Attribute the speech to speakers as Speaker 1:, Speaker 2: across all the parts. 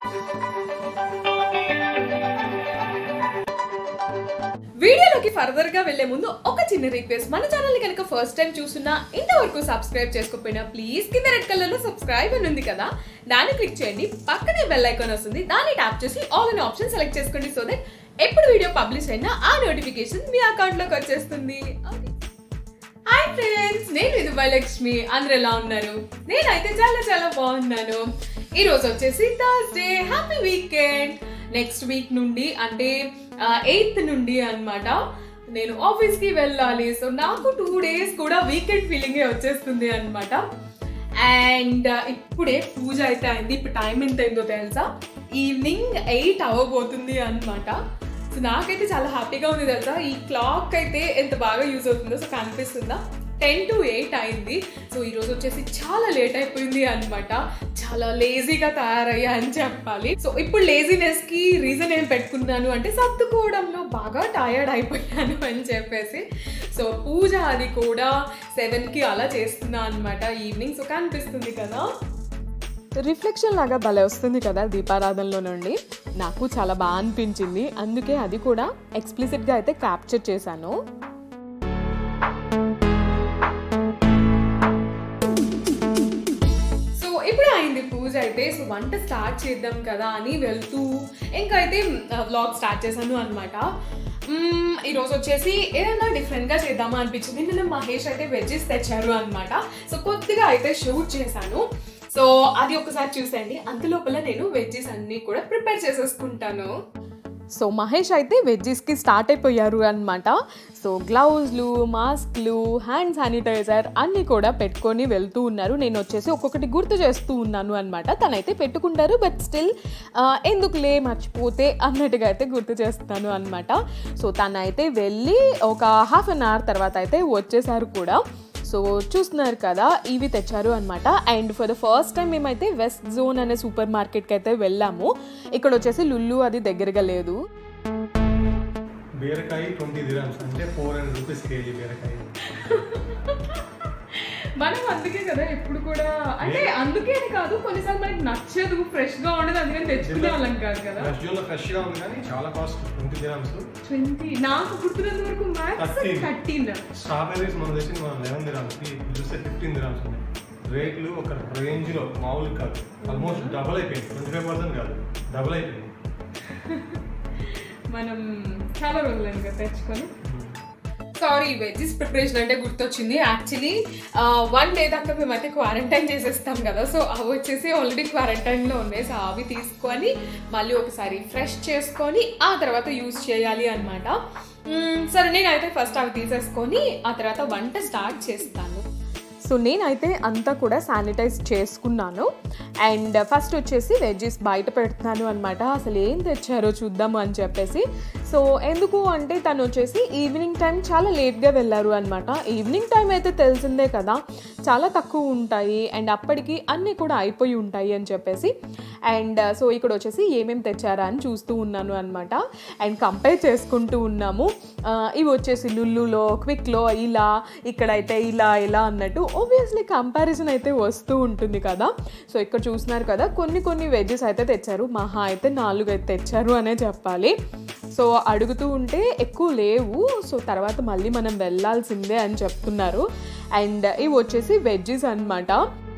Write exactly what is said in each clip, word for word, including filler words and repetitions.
Speaker 1: వీడియోలోకి ఫర్దర్ గా వెళ్లే ముందు ఒక చిన్న రిక్వెస్ట్, మన ఛానల్ ని కనుక ఫస్ట్ టైం చూస్తున్నా ఇంతవరకు సబ్స్క్రైబ్ చేసుకోకపోయినా ప్లీజ్ కింద రెడ్ కలర్ లో సబ్స్క్రైబ్ అని ఉంది కదా, దాన్ని క్లిక్ చేయండి. పక్కనే బెల్ ఐకాన్ వస్తుంది, దాన్ని ట్యాప్ చేసి ఆల్ అనే ఆప్షన్ సెలెక్ట్ చేసుకోండి. సో దట్ ఎప్పుడు వీడియో పబ్లిష్ అయినా ఆ నోటిఫికేషన్ మీ అకౌంట్ లోకి వచ్చేస్తుంది. హాయ్ ఫ్రెండ్స్, నేను విధుభయలక్ష్మి. అందరూ ఎలా ఉన్నారు? నేనైతే చాలా చాలా బాగున్నాను. ఈ రోజు వచ్చేసి Thursday. Happy weekend. Next week నుండి అంటే ఎయిత్ నుండి అన్నమాట నేను ఆఫీస్ కి వెళ్ళాలి. సో నాకు టూ డేస్ కూడా వీకెండ్ ఫీలింగే వచ్చేస్తుంది అన్నమాట. అండ్ ఇప్పుడే పూజ అయితే అయింది. ఇప్పుడు టైం ఎంత అయిందో తెలుసా? ఈవినింగ్ ఎయిట్ అవ్వబోతుంది అన్నమాట. సో నాకైతే చాలా హ్యాపీగా ఉంది తెలుసా. ఈ క్లాక్ అయితే ఎంత బాగా యూజ్ అవుతుందో. సో కనిపిస్తుందా? టెన్ టు ఎయిట్ అయింది. సో ఈరోజు వచ్చేసి చాలా లేట్ అయిపోయింది అనమాట. చాలా లేజీగా తయారయ్యా అని చెప్పాలి. సో ఇప్పుడు లేజీనెస్ కి రీజన్ ఏం పెట్టుకున్నాను అంటే సర్దుకోవడంలో బాగా టయర్డ్ అయిపోయాను అని చెప్పేసి. సో పూజ అది కూడా సెవెన్ కి అలా చేస్తున్నా అనమాట ఈవినింగ్. సో కనిపిస్తుంది కదా, రిఫ్లెక్షన్ లాగా భలే వస్తుంది కదా దీపారాధనలో నుండి. నాకు చాలా బాగా అనిపించింది, అందుకే అది కూడా ఎక్స్ప్లిసిట్గా అయితే క్యాప్చర్ చేశాను. సో ఇప్పుడు అయింది పూజ అయితే. సో వంట స్టార్ట్ చేద్దాం కదా అని వెళ్తూ ఇంకా అయితే వ్లాగ్ స్టార్ట్ చేశాను అనమాట. ఈరోజు వచ్చేసి ఏదైనా డిఫరెంట్గా చేద్దామా అనిపించింది. నిన్న మహేష్ అయితే వెజ్జెస్ తెచ్చారు అనమాట. సో కొద్దిగా అయితే షూట్ చేశాను. సో అది ఒకసారి చూసండి. అంతలోపల నేను వెజ్జెస్ అన్నీ కూడా ప్రిపేర్ చేసేసుకుంటాను. సో మహేష్ అయితే వెజ్జెస్కి స్టార్ట్ అయిపోయారు అనమాట. సో గ్లౌజ్లు, మాస్క్లు, హ్యాండ్ శానిటైజర్ అన్నీ కూడా పెట్టుకొని వెళ్తూ ఉన్నారు. నేను వచ్చేసి ఒక్కొక్కటి గుర్తు చేస్తూ ఉన్నాను అనమాట. తనైతే పెట్టుకుంటారు, బట్ స్టిల్ ఎందుకులే మర్చిపోతే అన్నట్టుగా అయితే గుర్తు చేస్తాను అనమాట. సో తనైతే వెళ్ళి ఒక హాఫ్ అన్ అవర్ తర్వాత అయితే వచ్చేసారు కూడా. సో చూస్తున్నారు కదా, ఇవి తెచ్చారు అనమాట. And for the first time మేమైతే వెస్ట్ జోన్ అనే సూపర్ మార్కెట్కి అయితే వెళ్ళాము. ఇక్కడ వచ్చేసి లుల్లు అది దగ్గరగా లేదు.
Speaker 2: బీరకాయ ట్వంటీ దిరామ్స్ అంటే ఫోర్ హండ్రెడ్ రూపీస్ కేజీ బీరకాయ.
Speaker 1: మనం అందుకే కదా ఎప్పుడు కూడా, అంటే అందుకే కాదు, కొన్నిసార్లు మనకి నచ్చదు, ఫ్రెష్ గా ఉండదు, అందుకని తెచ్చుకునే వాళ్ళం కాదు కదా.
Speaker 2: ఫ్రెష్ గా ఉంది కానీ చాలా కాస్ట్. ట్వంటీ దిరామ్స్ ట్వంటీ
Speaker 1: నాకు గుర్తున్నంత వరకు మ్యాక్స్ థర్టీన్.
Speaker 2: స్ట్రాబెర్రీస్ మన తెచ్చింది మనం లెవెన్ దిరామ్స్ కి చూస్తే ఫిఫ్టీన్ దిరామ్స్ ఉన్నాయి. రేట్లు ఒక రేంజ్ లో మామూలు కాదు, ఆల్మోస్ట్ డబుల్ అయిపోయింది. ట్వంటీ ఫైవ్ పర్సెంట్ కాదు, డబుల్ అయిపోయింది.
Speaker 1: మనం చాలా రోజులు కదా తెచ్చుకొని. సారీ, వెజ్జెస్ ప్రిపరేషన్ అంటే గుర్తొచ్చింది. యాక్చువల్లీ వన్ డే దాకా మేమైతే క్వారంటైన్ చేసేస్తాం కదా. సో అవి వచ్చేసి ఆల్రెడీ క్వారంటైన్లో ఉన్నాయి. సో అవి తీసుకొని మళ్ళీ ఒకసారి ఫ్రెష్ చేసుకొని ఆ తర్వాత యూజ్ చేయాలి అనమాట. సరే, నేనైతే ఫస్ట్ అవి తీసేసుకొని ఆ తర్వాత వంట స్టార్ట్ చేస్తాను. సో నేనైతే అంతా కూడా శానిటైజ్ చేసుకున్నాను. అండ్ ఫస్ట్ వచ్చేసి వెజ్జెస్ బయట పెడుతున్నాను అనమాట. అసలు ఏం తెచ్చారో చూద్దాము అని చెప్పేసి. సో ఎందుకు అంటే తను వచ్చేసి ఈవినింగ్ టైం చాలా లేట్గా వెళ్ళారు అనమాట. ఈవినింగ్ టైం అయితే తెలిసిందే కదా, చాలా తక్కువ ఉంటాయి అండ్ అప్పటికి అన్నీ కూడా అయిపోయి ఉంటాయి అని చెప్పేసి. అండ్ సో ఇక్కడ వచ్చేసి ఏమేమి తెచ్చారా అని చూస్తూ ఉన్నాను అనమాట. అండ్ కంపేర్ చేసుకుంటూ ఉన్నాము. ఇవి వచ్చేసి లుల్లులో, క్విక్లో ఇలా, ఇక్కడైతే ఇలా ఇలా అన్నట్టు ఆబ్వియస్లీ కంపారిజన్ అయితే వస్తూ ఉంటుంది కదా. సో ఇక్కడ చూస్తున్నారు కదా, కొన్ని కొన్ని వెజ్జెస్ అయితే తెచ్చారు. మహా అయితే నాలుగు అయితే తెచ్చారు అనే చెప్పాలి. సో అడుగుతూ ఉంటే ఎక్కువ లేవు, సో తర్వాత మళ్ళీ మనం వెళ్ళాల్సిందే అని చెప్తున్నారు. అండ్ ఇవి వచ్చేసి వెజ్జెస్ అన్నమాట.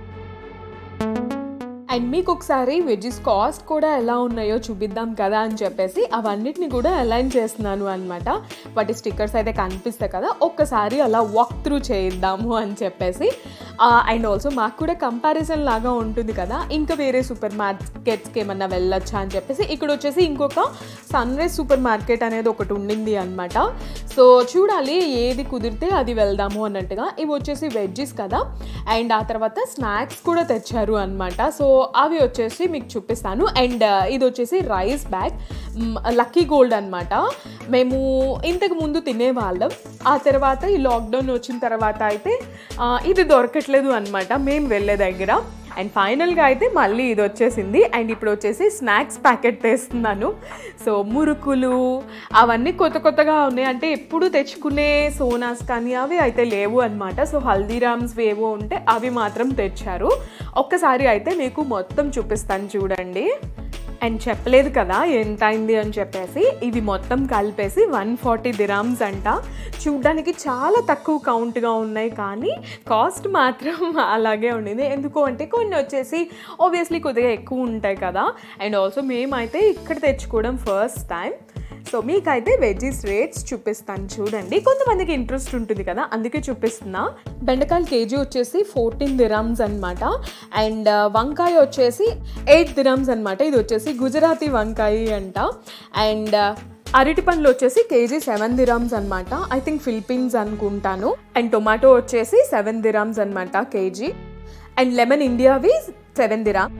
Speaker 1: అండ్ మీకు ఒకసారి వెజ్జెస్ కాస్ట్ కూడా ఎలా ఉన్నాయో చూపిద్దాం కదా అని చెప్పేసి అవన్నిటిని కూడా అలైన్ చేస్తున్నాను అనమాట. వాటి స్టిక్కర్స్ అయితే కనిపిస్తాయి కదా, ఒక్కసారి అలా వాక్ త్రూ చేద్దాము అని చెప్పేసి. అండ్ ఆల్సో మాకు కూడా కంపారిజన్ లాగా ఉంటుంది కదా, ఇంకా వేరే సూపర్ మార్కెట్స్కి ఏమన్నా వెళ్ళొచ్చా అని చెప్పేసి. ఇక్కడ వచ్చేసి ఇంకొక సన్ రైజ్ సూపర్ మార్కెట్ అనేది ఒకటి ఉండింది అనమాట. సో చూడాలి ఏది కుదిరితే అది వెళ్దాము అన్నట్టుగా. ఇవి వచ్చేసి వెజ్జెస్ కదా. అండ్ ఆ తర్వాత స్నాక్స్ కూడా తెచ్చారు అనమాట. సో అవి వచ్చేసి మీకు చూపిస్తాను. అండ్ ఇది వచ్చేసి రైస్ బ్యాగ్, లక్కీ గోల్డ్ అనమాట. మేము ఇంతకు ముందు తినేవాళ్ళం, ఆ తర్వాత ఈ లాక్డౌన్ వచ్చిన తర్వాత అయితే ఇది దొరకట్లేదు అనమాట మేము వెళ్ళే దగ్గర. అండ్ ఫైనల్గా అయితే మళ్ళీ ఇది వచ్చేసింది. అండ్ ఇప్పుడు వచ్చేసి స్నాక్స్ ప్యాకెట్ తెస్తున్నాను. సో మురుకులు అవన్నీ కొత్త కొత్తగా ఉన్నాయి, అంటే ఎప్పుడు తెచ్చుకునే సోనాస్ కానీ అవి అయితే లేవు అనమాట. సో హల్దీరామ్స్ ఏవో ఉంటే అవి మాత్రం తెచ్చారు. ఒక్కసారి అయితే మీకు మొత్తం చూపిస్తాను చూడండి. అండ్ చెప్పలేదు కదా ఎంత అయింది అని చెప్పేసి, ఇవి మొత్తం కలిపేసి వన్ ఫార్టీ దిరామ్స్ అంట. చూడ్డానికి చాలా తక్కువ కౌంట్గా ఉన్నాయి కానీ కాస్ట్ మాత్రం అలాగే ఉండింది. ఎందుకు అంటే కొన్ని వచ్చేసి ఆబ్వియస్లీ కొద్దిగా ఎక్కువ ఉంటాయి కదా. అండ్ ఆల్సో మేమైతే ఇక్కడ తెచ్చుకోవడం ఫస్ట్ టైం. సో మీకైతే వెజ్జీస్ రేట్స్ చూపిస్తాను చూడండి. కొంతమందికి ఇంట్రెస్ట్ ఉంటుంది కదా, అందుకే చూపిస్తున్నా. బెండకాయలు కేజీ వచ్చేసి ఫోర్టీన్ దిరామ్స్ అనమాట. అండ్ వంకాయ వచ్చేసి ఎయిట్ దిరామ్స్ అనమాట. ఇది వచ్చేసి గుజరాతీ వంకాయ అంట. అండ్ అరటి పండ్లు వచ్చేసి కేజీ సెవెన్ దిరామ్స్ అనమాట. ఐ థింక్ ఫిలిపీన్స్ అనుకుంటాను. అండ్ టొమాటో వచ్చేసి సెవెన్ దిరామ్స్ అనమాట కేజీ. అండ్ లెమన్ ఇండియావి సెవెన్ దిరామ్.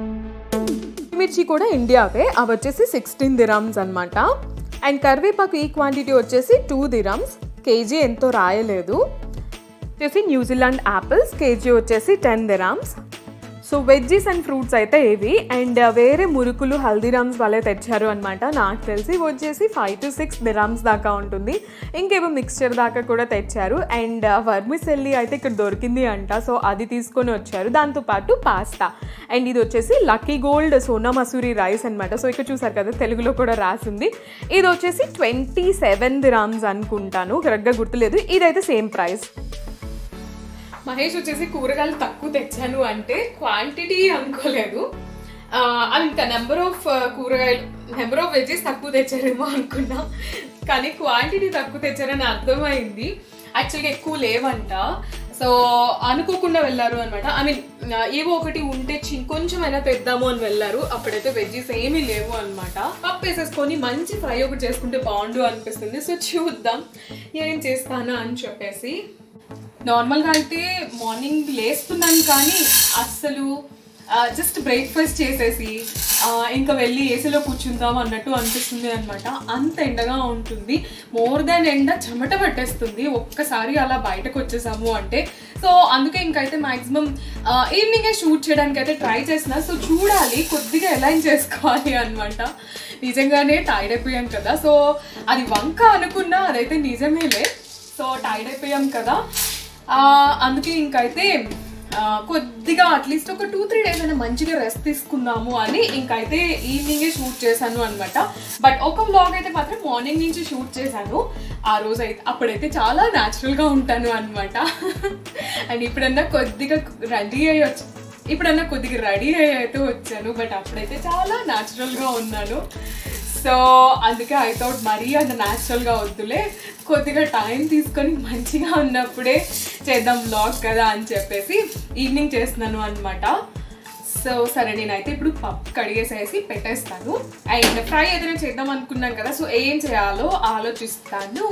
Speaker 1: మిర్చి కూడా ఇండియావే, అవి వచ్చేసి సిక్స్టీన్ దిరామ్స్ అనమాట. అండ్ కరివేపాకు ఈ క్వాంటిటీ వచ్చేసి టూ దిరామ్స్. కేజీ ఎంతో రాయలేదు. వచ్చేసి న్యూజిలాండ్ యాపిల్స్ కేజీ వచ్చేసి ten dirhams. So veggies and fruits అయితే ఇవి. అండ్ వేరే మురుకులు హల్దీరామ్స్ వాళ్ళే తెచ్చారు అనమాట. నాకు తెలిసి వచ్చేసి ఫైవ్ టు సిక్స్ దిరామ్స్ దాకా ఉంటుంది. ఇంకేమో మిక్స్చర్ దాకా కూడా తెచ్చారు. అండ్ వర్మిసెల్లి అయితే ఇక్కడ దొరికింది అంట, సో అది తీసుకొని వచ్చారు. దాంతోపాటు పాస్తా. అండ్ ఇది వచ్చేసి Lucky Gold Sona Masoori rice అనమాట. సో ఇక్కడ చూసారు కదా, తెలుగులో కూడా రాసింది. ఇది వచ్చేసి ట్వంటీ సెవెన్ దిరామ్స్ అనుకుంటాను, కరెక్ట్గా గుర్తులేదు. ఇదైతే సేమ్ ప్రైస్. మహేష్ వచ్చేసి కూరగాయలు తక్కువ తెచ్చాను అంటే క్వాంటిటీ అనుకోలేదు. అవి ఇంకా నెంబర్ ఆఫ్ కూరగాయలు నెంబర్ ఆఫ్ వెజ్జెస్ తక్కువ తెచ్చారేమో అనుకున్నా, కానీ క్వాంటిటీ తక్కువ తెచ్చారని అర్థమైంది. యాక్చువల్గా ఎక్కువ లేవంట. సో అనుకోకుండా వెళ్ళారు అనమాట. ఐ మీన్ ఏవో ఒకటి ఉంటే కొంచెమైనా తెద్దాము అని వెళ్ళారు. అప్పుడైతే వెజ్జీస్ ఏమీ లేవు అనమాట. పప్పు వేసేసుకొని మంచి ఫ్రై ఒకటి చేసుకుంటే బాగుండు అనిపిస్తుంది. సో చూద్దాం ఏం చేస్తానా అని చెప్పేసి. నార్మల్గా అయితే మార్నింగ్ లేస్తున్నాను కానీ అస్సలు జస్ట్ బ్రేక్ఫాస్ట్ చేసేసి ఇంకా వెళ్ళి ఏసీలో కూర్చుందాం అన్నట్టు అనిపిస్తుంది అనమాట. అంత ఎండగా ఉంటుంది. మోర్ దాన్ ఎండ చెమట పట్టేస్తుంది ఒక్కసారి అలా బయటకు వచ్చేసాము అంటే. సో అందుకే ఇంకైతే మ్యాక్సిమం ఈవినింగే షూట్ చేయడానికి అయితే ట్రై చేసిన. సో చూడాలి కొద్దిగా అలైన్ చేసుకోవాలి అనమాట. నిజంగానే టైర్డ్ అయిపోయాం కదా. సో అది వంక అనుకున్నా, అదైతే నిజమేలే. సో టైర్డ్ అయిపోయాం కదా, అందుకే ఇంకైతే కొద్దిగా అట్లీస్ట్ ఒక టూ త్రీ డేస్ అయినా మంచిగా రెస్ట్ తీసుకుందాము అని ఇంకైతే ఈవినింగే షూట్ చేశాను అనమాట. బట్ ఒక వ్లాగ్ అయితే మాత్రం మార్నింగ్ నుంచి షూట్ చేశాను. ఆ రోజు అయితే అప్పుడైతే చాలా న్యాచురల్గా ఉంటాను అనమాట. అండ్ ఇప్పుడన్నా కొద్దిగా రెడీ అయ్యి వచ్చి ఇప్పుడన్నా కొద్దిగా రెడీ అయ్యి అయితే వచ్చాను. బట్ అప్పుడైతే చాలా న్యాచురల్గా ఉన్నాను. సో అందుకే ఐ థాట్ మరీ అంత న్యాచురల్గా వద్దులే, కొద్దిగా టైం తీసుకొని మంచిగా ఉన్నప్పుడే చేద్దాం వ్లాగ్ కదా అని చెప్పేసి ఈవినింగ్ చేస్తున్నాను అనమాట. సో సరే నేనైతే ఇప్పుడు పప్పు కడిగేసేసి పెట్టేస్తాను. అండ్ ఫ్రై ఏదైనా చేద్దాం అనుకున్నాను కదా, సో ఏం చేయాలో ఆలోచిస్తాను.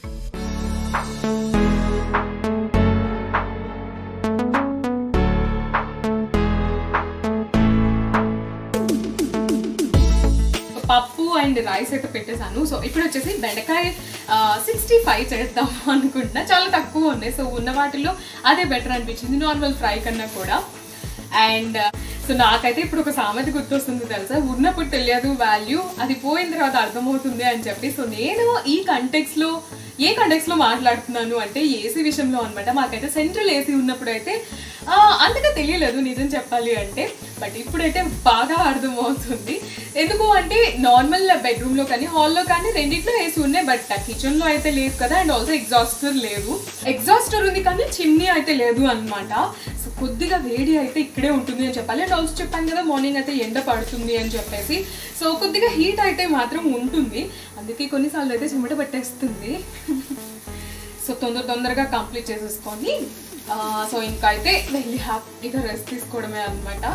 Speaker 1: పప్పు అండ్ రైస్ అయితే పెట్టేశాను. సో ఇప్పుడు వచ్చేసి బెండకాయ సిక్స్టీ ఫైవ్ చేద్దాం అనుకుంటున్నా. చాలా తక్కువ ఉన్నాయి, సో ఉన్న వాటిల్లో అదే బెటర్ అనిపించింది నార్మల్ ఫ్రై కన్నా కూడా. అండ్ సో నాకైతే ఇప్పుడు ఒక సామెత గుర్తొస్తుంది తెలుసా, ఉన్నప్పుడు తెలియదు వాల్యూ, అది పోయిన తర్వాత అర్థమవుతుంది అని చెప్పి. సో నేను ఈ కంటెక్స్లో ఏ కంటెక్స్లో మాట్లాడుతున్నాను అంటే ఏసీ విషయంలో అనమాట. మాకైతే సెంట్రల్ ఏసీ ఉన్నప్పుడు అయితే అంతగా తెలియలేదు నిజం చెప్పాలి అంటే. బట్ ఇప్పుడైతే బాగా అర్థమవుతుంది. ఎందుకు అంటే నార్మల్ బెడ్రూమ్లో కానీ హాల్లో కానీ రెండింటిలో ఏసీ ఉన్నాయి, బట్ కిచెన్లో అయితే లేదు కదా. అండ్ ఆల్సో ఎగ్జాస్టర్ లేదు. ఎగ్జాస్టర్ ఉంది కానీ చిమ్నీ అయితే లేదు అనమాట. సో కొద్దిగా వేడి అయితే ఇక్కడే ఉంటుంది అని చెప్పాలి. అండ్ ఆల్సో చెప్పాను కదా మార్నింగ్ అయితే ఎండ పడుతుంది అని చెప్పేసి. సో కొద్దిగా హీట్ అయితే మాత్రం ఉంటుంది, అందుకే కొన్నిసార్లు అయితే చెమట పట్టేస్తుంది. సో తొందర తొందరగా కంప్లీట్ చేసేసుకొని సో ఇంకా అయితే వెళ్ళి హ్యాపీగా రెస్ట్ తీసుకోవడమే అనమాట.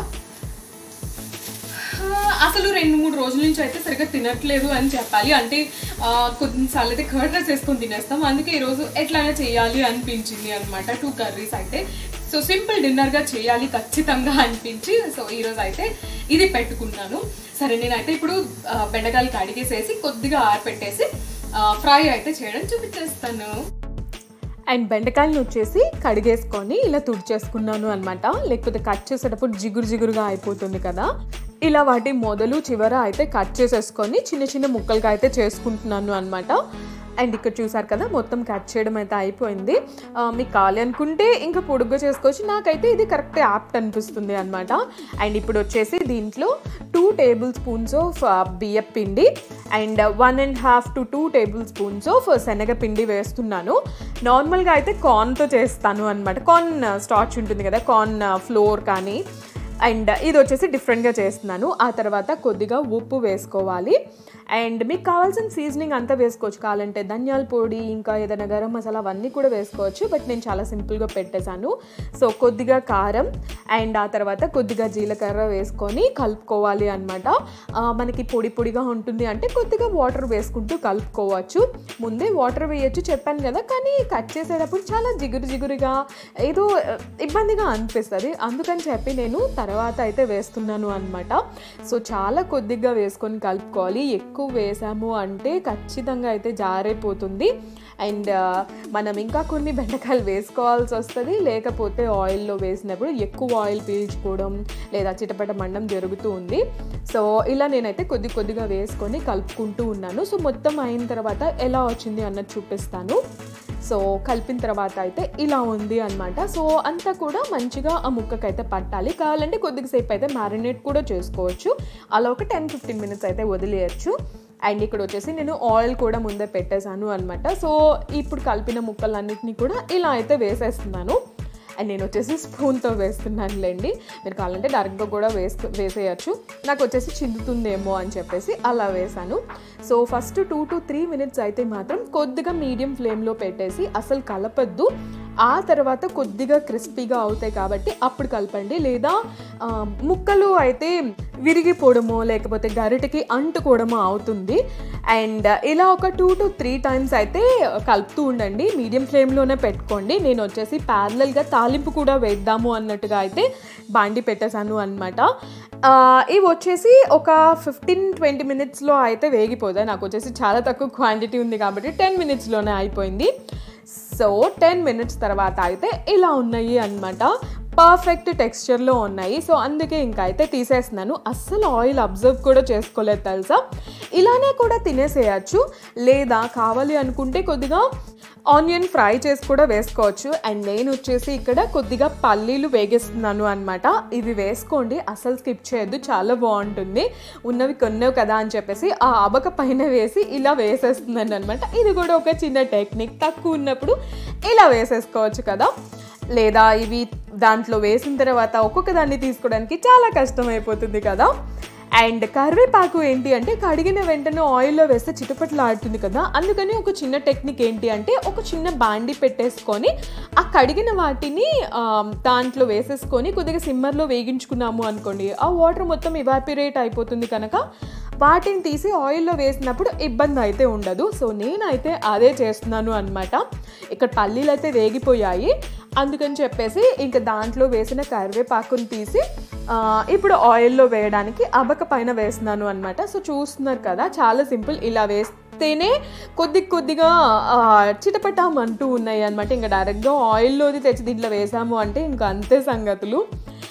Speaker 1: అసలు రెండు మూడు రోజుల నుంచి అయితే సరిగ్గా తినట్లేదు అని చెప్పాలి. అంటే కొన్నిసార్లు అయితే కర్డ్ రైస్ వేసుకొని తినేస్తాం, అందుకే ఈరోజు ఎట్లయినా చేయాలి అనిపించింది అనమాట. టూ కర్రీస్ అయితే సో సింపుల్ డిన్నర్గా చేయాలి ఖచ్చితంగా అనిపించి సో ఈరోజు అయితే ఇది పెట్టుకున్నాను. సరే నేనైతే ఇప్పుడు బెండకాయలు కడిగేసేసి కొద్దిగా ఆరపెట్టేసి ఫ్రై అయితే చేయడం చూపించేస్తాను. అండ్ బెండకాయలను వచ్చేసి కడిగేసుకొని ఇలా తుడిచేసుకున్నాను అనమాట. లేకపోతే కట్ చేసేటప్పుడు జిగురు జిగురుగా అయిపోతుంది కదా. ఇలా వాటి మొదలు చివర అయితే కట్ చేసేసుకొని చిన్న చిన్న ముక్కలుగా అయితే చేసుకుంటున్నాను అనమాట. అండ్ ఇక్కడ చూసారు కదా మొత్తం కట్ చేయడం అయితే అయిపోయింది. మీకు కావాలి అనుకుంటే ఇంకా పొడుగ్గా చేసుకోవచ్చు, నాకైతే ఇది కరెక్ట్ యాప్ట్ అనిపిస్తుంది అనమాట. అండ్ ఇప్పుడు వచ్చేసి దీంట్లో టూ టేబుల్ స్పూన్స్ ఆఫ్ బియ్యం పిండి and one and half to two tablespoons of శనగపిండి వేస్తున్నాను. నార్మల్గా అయితే కార్న్తో చేస్తాను అనమాట, కార్న్ స్టార్చ్ ఉంటుంది కదా, కార్న్ ఫ్లోర్ కానీ. అండ్ ఇది వచ్చేసి డిఫరెంట్గా చేస్తున్నాను. ఆ తర్వాత కొద్దిగా ఉప్పు వేసుకోవాలి. అండ్ మీకు కావాల్సిన సీజనింగ్ అంతా వేసుకోవచ్చు, కావాలంటే ధనియాల పొడి ఇంకా ఏదైనా గరం మసాలా అవన్నీ కూడా వేసుకోవచ్చు. బట్ నేను చాలా సింపుల్గా పెట్టేశాను. సో కొద్దిగా కారం అండ్ ఆ తర్వాత కొద్దిగా జీలకర్ర వేసుకొని కలుపుకోవాలి అనమాట. మనకి పొడి పొడిగా ఉంటుంది అంటే కొద్దిగా వాటర్ వేసుకుంటూ కలుపుకోవచ్చు. ముందే వాటర్ వేయచ్చు చెప్పాను కదా, కానీ కట్ చేసేటప్పుడు చాలా జిగురు జిగురుగా ఏదో ఇబ్బందిగా అనిపిస్తుంది, అందుకని చెప్పి నేను తర్వాత అయితే వేస్తున్నాను అనమాట. సో చాలా కొద్దిగా వేసుకొని కలుపుకోవాలి. ఎక్కువ వేసాము అంటే ఖచ్చితంగా అయితే జారైపోతుంది. అండ్ మనం ఇంకా కొన్ని బెండకాయలు వేసుకోవాల్సి వస్తుంది, లేకపోతే ఆయిల్లో వేసినప్పుడు ఎక్కువ ఆయిల్ పీల్చుకోవడం లేదా చిటపట మండం జరుగుతూ ఉంది. సో ఇలా నేనైతే కొద్ది కొద్దిగా వేసుకొని కలుపుకుంటూ ఉన్నాను. సో మొత్తం అయిన తర్వాత ఎలా వచ్చింది అన్నది చూపిస్తాను. సో కలిపిన తర్వాత అయితే ఇలా ఉంది అనమాట. సో అంతా కూడా మంచిగా ఆ ముక్కకైతే పట్టాలి. కావాలంటే కొద్దిగా సేపు అయితే మ్యారినేట్ కూడా చేసుకోవచ్చు, అలా ఒక టెన్ ఫిఫ్టీన్ మినిట్స్ అయితే వదిలేయచ్చు. అండ్ ఇక్కడ వచ్చేసి నేను ఆయిల్ కూడా ముందే పెట్టేశాను అనమాట. సో ఇప్పుడు కలిపిన ముక్కలన్నిటినీ కూడా ఇలా అయితే వేసేస్తున్నాను. అండ్ నేను వచ్చేసి స్పూన్తో వేస్తున్నానులేండి, మీరు కావాలంటే డైరెక్ట్గా కూడా వేసు వేసేయచ్చు నాకు వచ్చేసి చిందుతుందేమో అని చెప్పేసి అలా వేసాను. So first two to three minutes అయితే మాత్రం కొద్దిగా మీడియం ఫ్లేమ్లో పెట్టేసి అసలు కలపద్దు. ఆ తర్వాత కొద్దిగా క్రిస్పీగా అవుతాయి కాబట్టి అప్పుడు కలపండి, లేదా ముక్కలు అయితే విరిగిపోవడమో లేకపోతే గరిటకి అంటుకోవడమో అవుతుంది. అండ్ ఇలా ఒక టూ టు త్రీ టైమ్స్ అయితే కలుపుతూ ఉండండి, మీడియం ఫ్లేమ్లోనే పెట్టుకోండి. నేను వచ్చేసి ప్యారలల్గా తాలింపు కూడా వేద్దాము అన్నట్టుగా అయితే బాండి పెట్టేశాను అనమాట. ఇవి వచ్చేసి ఒక ఫిఫ్టీన్ ట్వంటీ మినిట్స్లో అయితే వేగిపోతాయి. నాకు వచ్చేసి చాలా తక్కువ క్వాంటిటీ ఉంది కాబట్టి టెన్ మినిట్స్లోనే అయిపోయింది. సో టెన్ మినిట్స్ తర్వాత అయితే ఇలా ఉన్నాయి అన్నమాట, పర్ఫెక్ట్ టెక్స్చర్లో ఉన్నాయి. సో అందుకే ఇంకా అయితే తీసేస్తున్నాను. అస్సలు ఆయిల్ అబ్జర్వ్ కూడా చేసుకోలేదు తెలుసా. ఇలానే కూడా తినేసేయచ్చు, లేదా కావాలి అనుకుంటే కొద్దిగా ఆనియన్ ఫ్రై చేసి కూడా వేసుకోవచ్చు. అండ్ నేను వచ్చేసి ఇక్కడ కొద్దిగా పల్లీలు వేగిస్తున్నాను అనమాట. ఇవి వేసుకోండి, అసలు స్కిప్ చేయొద్దు, చాలా బాగుంటుంది. ఉన్నవి కొన్నవి కదా అని చెప్పేసి ఆ ఆబక పైన వేసి ఇలా వేసేస్తున్నాను అనమాట. ఇది కూడా ఒక చిన్న టెక్నిక్, తక్కువ ఉన్నప్పుడు ఇలా వేసేసుకోవచ్చు కదా. లేదా ఇవి దాంట్లో వేసిన తర్వాత ఒక్కొక్క దాన్ని తీసుకోవడానికి చాలా కష్టం అయిపోతుంది కదా. అండ్ కరివేపాకు ఏంటి అంటే కడిగిన వెంటనే ఆయిల్లో వేస్తే చిటపట్లు ఆడుతుంది కదా, అందుకని ఒక చిన్న టెక్నిక్ ఏంటి అంటే ఒక చిన్న బాండి పెట్టేసుకొని ఆ కడిగిన వాటిని దాంట్లో వేసేసుకొని కొద్దిగా సిమ్మర్లో వేగించుకున్నాము అనుకోండి, ఆ వాటర్ మొత్తం ఇవాపరేట్ అయిపోతుంది కనుక వాటిని తీసి ఆయిల్లో వేసినప్పుడు ఇబ్బంది అయితే ఉండదు. సో నేనైతే అదే చేస్తున్నాను అనమాట. ఇక్కడ పల్లీలు అయితే వేగిపోయాయి, అందుకని చెప్పేసి ఇంకా దాంట్లో వేసిన కరివేపాకుని తీసి ఇప్పుడు ఆయిల్లో వేయడానికి అబక పైన వేస్తున్నాను అనమాట. సో చూస్తున్నారు కదా, చాలా సింపుల్. ఇలా వేస్తేనే కొద్ది కొద్దిగా చిటపటాం అంటూ ఉన్నాయి అనమాట. ఇంకా డైరెక్ట్గా ఆయిల్లోది తెచ్చి దీంట్లో వేసాము అంటే ఇంకా అంతే సంగతులు.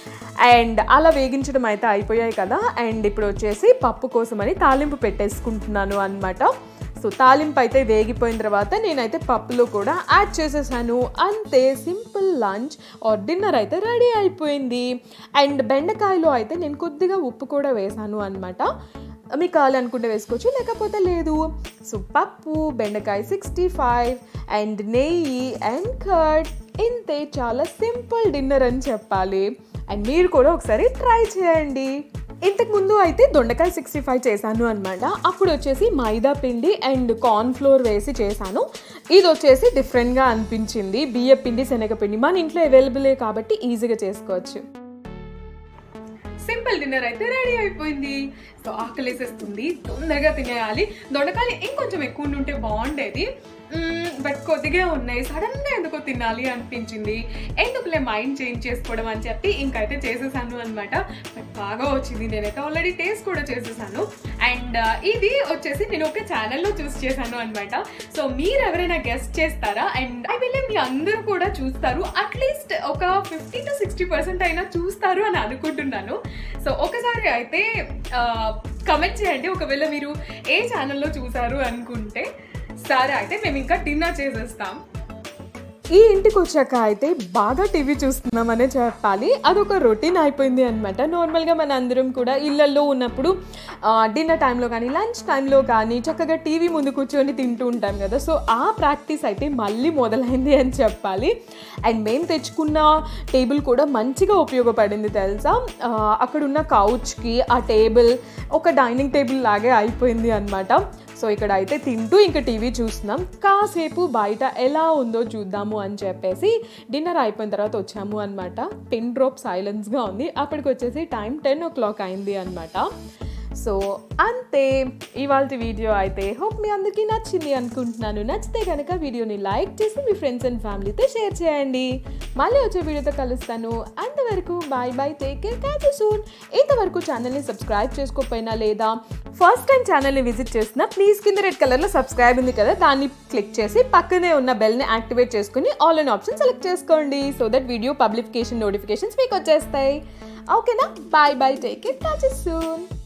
Speaker 1: అండ్ అలా వేగించడం అయితే అయిపోయాయి కదా. అండ్ ఇప్పుడు వచ్చేసి పప్పు కోసమని తాలింపు పెట్టేసుకుంటున్నాను అనమాట. సో తాలింపు అయితే వేగిపోయిన తర్వాత నేనైతే పప్పులో కూడా యాడ్ చేసేసాను. అంతే, సింపుల్ లంచ్ ఆర్ డిన్నర్ అయితే రెడీ అయిపోయింది. అండ్ బెండకాయలో అయితే నేను కొద్దిగా ఉప్పు కూడా వేసాను అనమాట. మీకు కావాలనుకుంటే వేసుకోవచ్చు, లేకపోతే లేదు. సో పప్పు, బెండకాయ సిక్స్టీ ఫైవ్ అండ్ నెయ్యి అండ్ కర్డ్, ఇంతే, చాలా సింపుల్ డిన్నర్ అని చెప్పాలి. అండ్ మీరు కూడా ఒకసారి ట్రై చేయండి. ఇంతకుముందు అయితే దొండకాయ సిక్స్టీ ఫైవ్ చేశాను అనమాట. అప్పుడు వచ్చేసి మైదా పిండి అండ్ కార్న్ ఫ్లోర్ వేసి చేశాను. ఇది వచ్చేసి డిఫరెంట్గా అనిపించింది. బియ్య పిండి, శనగపిండి మన ఇంట్లో అవైలబులే కాబట్టి ఈజీగా చేసుకోవచ్చు. సింపుల్ డిన్నర్ అయితే రెడీ అయిపోయింది. సో ఆకలేసేస్తుంది, తొందరగా తినేయాలి. దొండకాయలు ఇంకొంచెం ఎక్కువ ఉంటే బాగుండేది, బట్ కొద్దిగా ఉన్నాయి. సడన్గా ఎందుకో తినాలి అనిపించింది, ఎందుకులే మైండ్ చేంజ్ చేసుకోవడం అని చెప్పి ఇంకైతే చేసేసాను అనమాట. బట్ బాగా వచ్చింది, నేనైతే ఆల్రెడీ టేస్ట్ కూడా చేసేసాను. అండ్ ఇది వచ్చేసి నేను ఒక ఛానల్లో చూస్ చేశాను అనమాట. సో మీరు ఎవరైనా గెస్ట్ చేస్తారా? అండ్ ఐ బిలీవ్ మీ అందరూ కూడా చూస్తారు, అట్లీస్ట్ ఒక ఫిఫ్టీ టు సిక్స్టీ పర్సెంట్ అయినా చూస్తారు అని అనుకుంటున్నాను. సో ఒకసారి అయితే కమెంట్ చేయండి ఒకవేళ మీరు ఏ ఛానల్లో చూసారు అనుకుంటే. సరే అయితే మేము ఇంకా డిన్నర్ చేసేస్తాం. ఈ ఇంటికి వచ్చాక అయితే బాగా టీవీ చూస్తున్నామనే చెప్పాలి. అదొక రొటీన్ అయిపోయింది అనమాట. నార్మల్గా మన అందరం కూడా ఇళ్ళల్లో ఉన్నప్పుడు డిన్నర్ టైంలో కానీ లంచ్ టైంలో కానీ చక్కగా టీవీ ముందు కూర్చొని తింటూ ఉంటాం కదా. సో ఆ ప్రాక్టీస్ అయితే మళ్ళీ మొదలైంది అని చెప్పాలి. అండ్ మేము తెచ్చుకున్న టేబుల్ కూడా మంచిగా ఉపయోగపడింది తెలుసా. అక్కడున్న కౌచ్కి ఆ టేబుల్ ఒక డైనింగ్ టేబుల్ లాగే అయిపోయింది అనమాట. సో ఇక్కడ అయితే తింటూ ఇంకా టీవీ చూస్తున్నాం. కాసేపు బయట ఎలా ఉందో చూద్దాము అని చెప్పేసి డిన్నర్ అయిపోయిన తర్వాత వచ్చాము అనమాట. పిన్ డ్రాప్ సైలెన్స్గా ఉంది. అప్పటికి వచ్చేసి టైం టెన్ ఓ క్లాక్ అయింది అనమాట. సో అంతే ఇవాళ వీడియో అయితే. హోప్ మీ అందరికీ నచ్చింది అనుకుంటున్నాను. నచ్చితే కనుక వీడియోని లైక్ చేసి మీ ఫ్రెండ్స్ అండ్ ఫ్యామిలీతో షేర్ చేయండి. మళ్ళీ వచ్చే వీడియోతో కలుస్తాను. అంతవరకు bye bye, take care, catch you soon. ఇంతవరకు ఛానల్ని సబ్స్క్రైబ్ చేసుకోకపోయినా లేదా ఫస్ట్ టైం ఛానల్ని విజిట్ చేసినా ప్లీజ్ కింద రెడ్ కలర్లో సబ్స్క్రైబ్ ఉంది కదా, దాన్ని క్లిక్ చేసి పక్కనే ఉన్న బెల్ని యాక్టివేట్ చేసుకుని ఆల్ అన్ ఆప్షన్ సెలెక్ట్ చేసుకోండి. So that video publication notifications మీకు వచ్చేస్తాయి. ఓకేనా? Bye bye, take care, catch you soon.